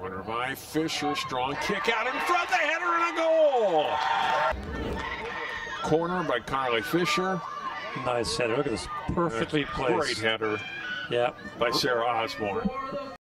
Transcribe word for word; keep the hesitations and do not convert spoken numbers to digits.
Corner by Fisher, strong kick out in front, the header and a goal! Corner by Carly Fisher. Nice header, look at this, perfectly placed. Great header yeah. by Sarah Osbourne.